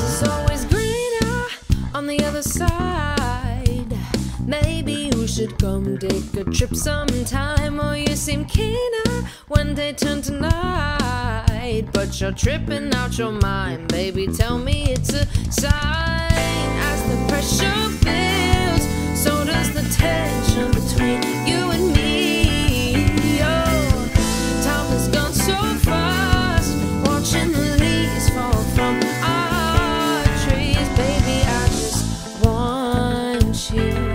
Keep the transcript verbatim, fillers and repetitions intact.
is always greener on the other side. Maybe we should come take a trip sometime. Oh, you seem keener when they turn to night, but you're tripping out your mind, baby. Tell me it's a sign. As the pressure builds, so does the tension between you and me. Oh, time has gone so fast, watching the leaves fall from our trees. Baby, I just want you.